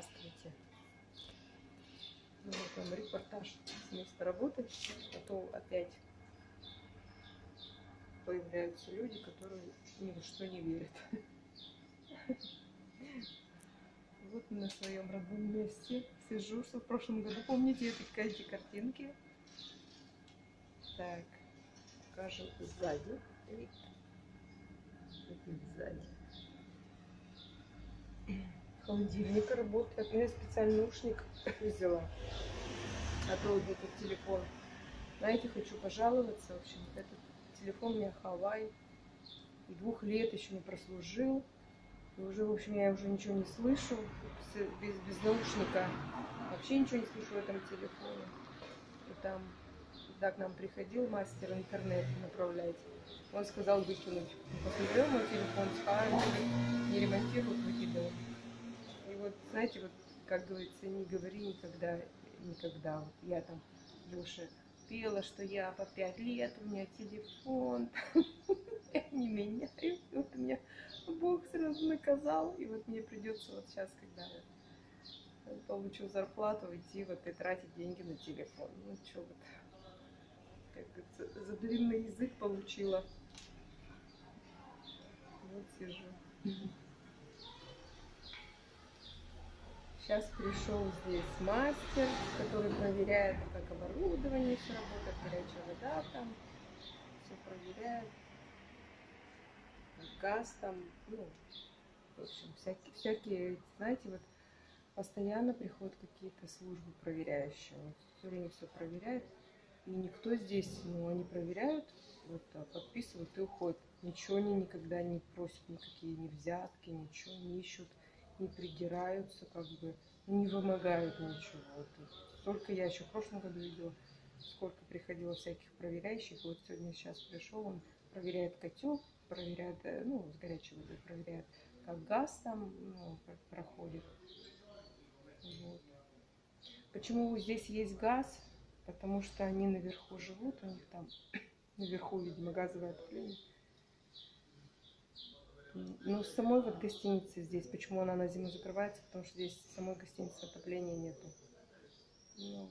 Здравствуйте. Ну, вот вам репортаж с места работы, а то опять появляются люди, которые ни во что не верят. Вот на своем родном месте сижу, что в прошлом году, помните эти картинки? Так, покажем сзади. Сзади. Холодильник работает. Я специальный наушник взяла. А то вот этот телефон. Знаете, хочу пожаловаться. В общем, этот телефон у меня Huawei. И 2 лет еще не прослужил. И уже, в общем, я уже ничего не слышу. Без наушника. Вообще ничего не слышу в этом телефоне. И там, когда к нам приходил мастер интернет направлять, он сказал выкинуть. Посмотрел мой телефон с Huawei, не ремонтируют, выкидывал. И вот, знаете, вот, как говорится, не говори никогда. Вот я там, Леша, пела, что я по 5 лет, у меня телефон, я не меняю. И вот меня Бог сразу наказал. И вот мне придется вот сейчас, когда я получу зарплату, идти вот и тратить деньги на телефон. Ну что вот, как говорится, за длинный язык получила. Вот сижу. Сейчас пришел здесь мастер, который проверяет, как оборудование все работает, горячая вода там, все проверяет, газ там, ну, в общем, всякие, знаете, вот постоянно приходят какие-то службы проверяющие, вот, все время все проверяют, и никто здесь, ну, они проверяют, вот, подписывают и уходят, ничего они никогда не просят, никакие ни взятки, ничего не ищут, не придираются, как бы, не вымогают ничего. Вот. Столько я еще в прошлом году видела, сколько приходило всяких проверяющих. Вот сегодня сейчас пришел, он проверяет котел, проверяет, ну, с горячей водой проверяет, как газ там, ну, проходит. Вот. Почему здесь есть газ? Потому что они наверху живут, у них там наверху, видимо, газовое отопление. Ну, самой вот гостиницы здесь, почему она на зиму закрывается, потому что здесь самой гостиницы отопления нету. Ну,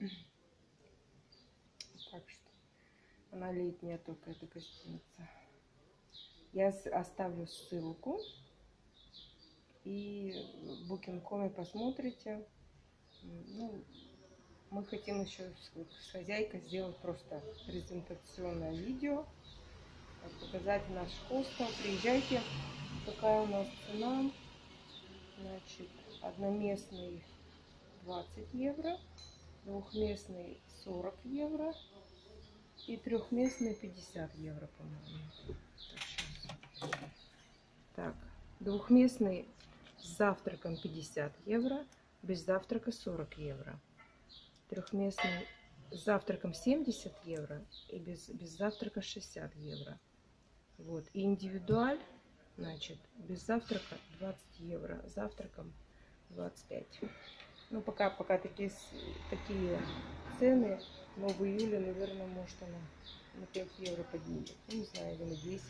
так что она летняя только, эта гостиница. Я оставлю ссылку, и в Booking.com посмотрите. Ну, мы хотим еще с хозяйкой сделать просто презентационное видео, показать наш хостел. Приезжайте, какая у нас цена. Значит, одноместный 20 евро, двухместный 40 евро и трехместный 50 евро, по-моему. Так, двухместный с завтраком 50 евро, без завтрака 40 евро. Трехместный с завтраком 70 евро и без завтрака 60 евро. Вот. И индивидуаль, значит, без завтрака 20 евро, с завтраком 25. Ну, пока такие цены, но в июле, наверное, может она на 5 евро поднимет. Ну, не знаю, или на 10.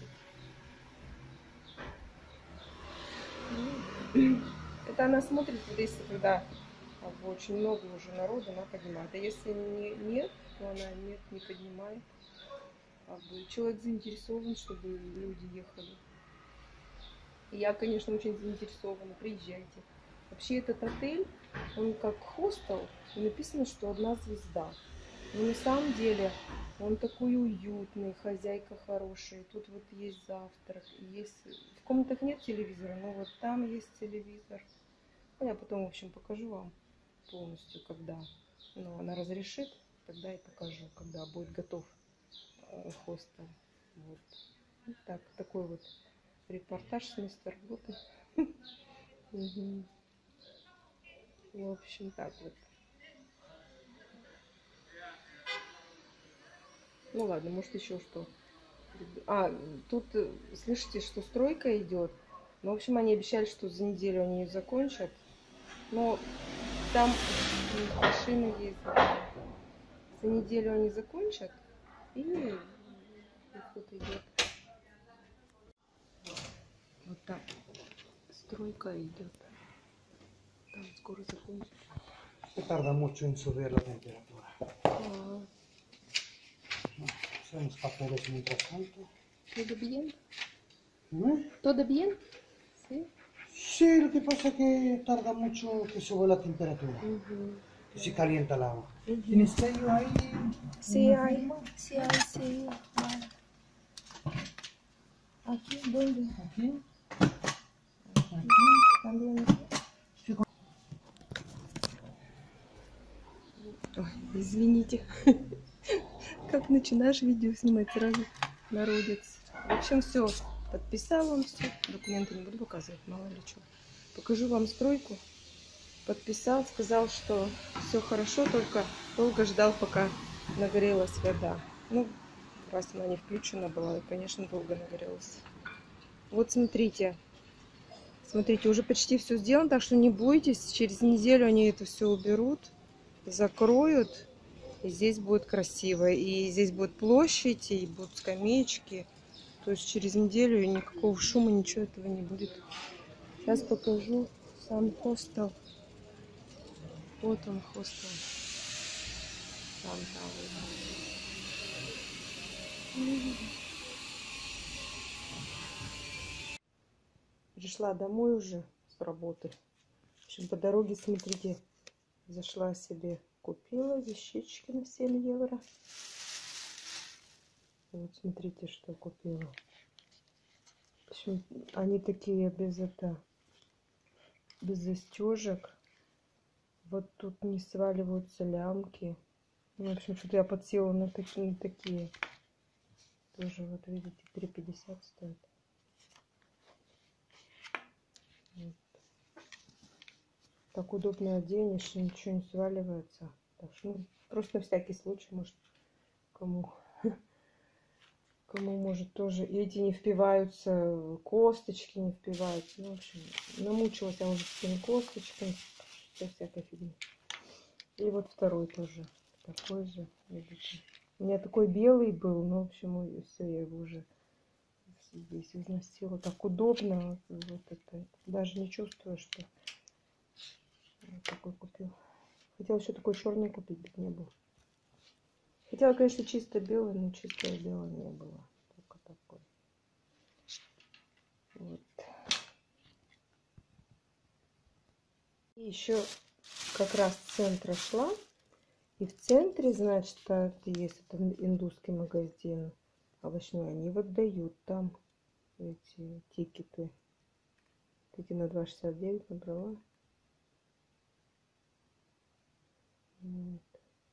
Это она смотрит, вот если когда очень много уже народу, она поднимает. А если нет, то она не поднимает. Человек заинтересован, чтобы люди ехали. И я, конечно, очень заинтересована. Приезжайте. Вообще этот отель, он как хостел, и написано, что 1 звезда. Но на самом деле он такой уютный, хозяйка хорошая. Тут вот есть завтрак, есть... В комнатах нет телевизора, но вот там есть телевизор. Ну, я потом, в общем, покажу вам полностью, когда она разрешит, тогда и покажу, когда будет готов хостел. Вот. Так, такой вот репортаж с места работы. В общем, так вот. Ну ладно, может еще что. Тут слышите, что стройка идет. Ну, в общем, они обещали, что за неделю они ее закончат. Но там машины ездят. За неделю они закончат. И кто-то идет. Вот так. Стройка идет. Там скоро закончится. Se tarda mucho en subir la temperatura. Ah, Hacemos papeles mientras tanto. ¿todo bien? ¿Eh? ¿Todo bien? Sí. Sí, lo que pasa es que tarda mucho que sube la temperatura, Ujú. que se calienta el agua. Ujú. ¿Tienes sello ahí? Sí ¿Una hay, firma? sí hay, sí. Vale. ¿Aquí? ¿Dónde? Aquí. También aquí. Ой, извините. Как начинаешь видео снимать, сразу народец. В общем, все. Подписал он все. Документы не буду показывать, мало ли что. Покажу вам стройку. Подписал, сказал, что все хорошо, только долго ждал, пока нагрелась вода. Ну, раз она не включена была, и, конечно, долго нагрелась. Вот смотрите. Смотрите, уже почти все сделано, так что не бойтесь. Через неделю они это все уберут, закроют. И здесь будет красиво. И здесь будет площадь, и будут скамеечки. То есть через неделю никакого шума, ничего этого не будет. Сейчас покажу сам хостел. Вот он, хостел. Там. Пришла домой уже с работы. В общем, по дороге, смотрите, зашла себе, купила вещички на 7 евро. Вот смотрите, что купила. В общем, они такие без застежек. Вот тут не сваливаются лямки. Ну, в общем, что-то я подсела на такие. Тоже, вот видите, 3,50 стоит. Вот. Так удобно оденешь, ничего не сваливается. Так что, ну, просто на всякий случай, может, кому может тоже. И эти не впиваются, косточки не впиваются. Ну, в общем, намучилась я уже с этими косточками. Вся всякая фигня. И вот второй тоже. Такой же, видите. У меня такой белый был, но, в общем, все, я его уже здесь износила. Так удобно. Вот это. Даже не чувствую, что вот такой купил. Хотела еще такой черный купить, так не было. Хотела, конечно, чисто белый, но чистого белого не было. Только такой. Вот. И еще как раз с центра шла. И в центре, значит, есть это индусский магазин овощной. Они вот дают там эти тикеты. Эти на 2,69 набрала. Вот.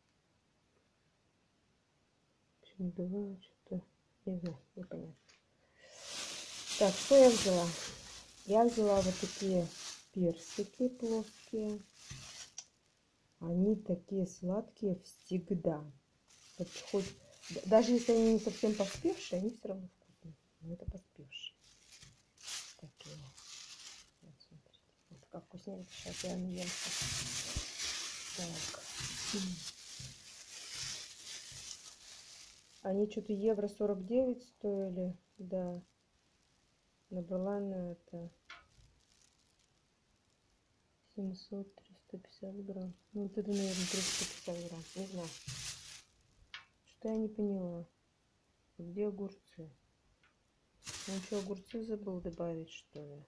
В общем, бывает что-то. Не знаю, непонятно. Так, что я взяла? Я взяла вот такие персики плоские. Они такие сладкие всегда. Вот хоть, даже если они не совсем поспевшие, они все равно вкусные. Но это поспевшие. Такие. Вот, смотрите. Вот как вкусненько. Сейчас я наемся. Так. Они что-то евро 49 стоили. Да. Набрала на это 700-350 грамм. Ну, вот это, наверное, 350 грамм. Не знаю. Что я не поняла. Где огурцы? Он еще огурцы забыл добавить, что ли?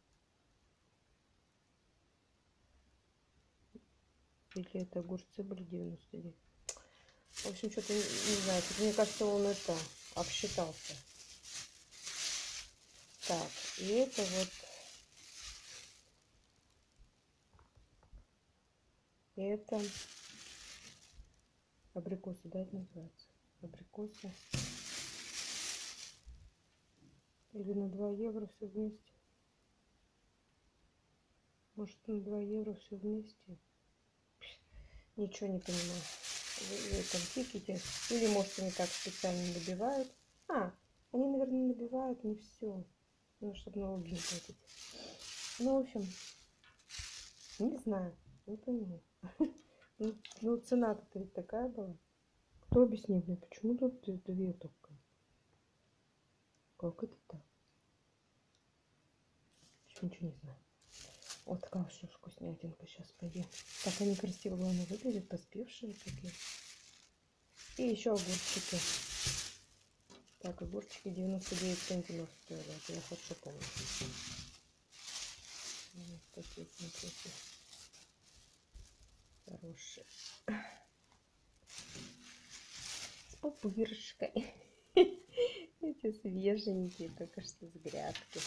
Или это огурцы были 99? В общем, что-то не знаю. Мне кажется, он это обсчитался. Так, и это вот. Это абрикосы, да, это называется? Абрикосы. Или на 2 евро все вместе. Может, на 2 евро все вместе. Ничего не понимаю. В этом тикете. Или, может, они так специально набивают. Они, наверное, набивают не все. Ну, чтобы налоги не платить. Ну, в общем, не знаю. Не пойму. Ну, цена-то ведь такая была. Кто объяснит мне, почему тут 2 только? Как это так? Ничего не знаю. Вот такая вообще вкуснятинка сейчас пойдет. Так они красиво, главное, выглядят, поспевшие такие. И еще огурчики. Так, огурчики 99 центнеров стоили. Это я хорошо помню. Вот такие, смотрите. Хорошие. С пупырышкой. Эти свеженькие, только что с грядки.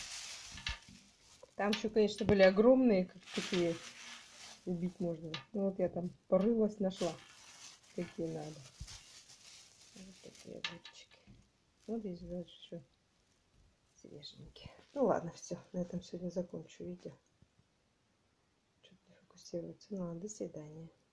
Там еще, конечно, были огромные, как такие убить можно. Ну вот я там порылась, нашла, какие надо. Вот такие огурчики. Вот здесь даже еще свеженькие. Ну ладно, все, на этом сегодня закончу видео. Что-то не фокусируется. Ну, до свидания.